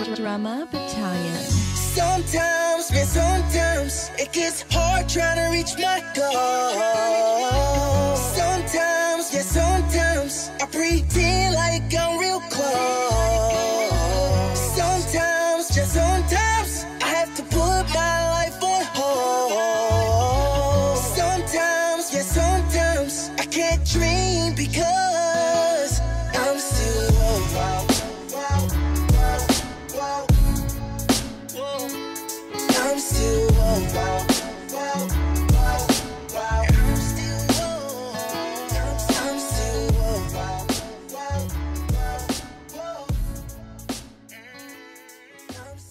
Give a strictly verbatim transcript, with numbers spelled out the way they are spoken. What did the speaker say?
Drama Battalion. Sometimes, man, sometimes it gets hard trying to reach my goal. Sometimes, yeah, sometimes I pretend like I'm real close. Sometimes, just sometimes I have to put my life on hold. Sometimes, yeah, sometimes I can't dream because I'm still wow, wow, wow, wow. I'm still wow, wow, wow, wow, wow. I'm still wow, I'm still wow, wow, wow, wow, wow. I'm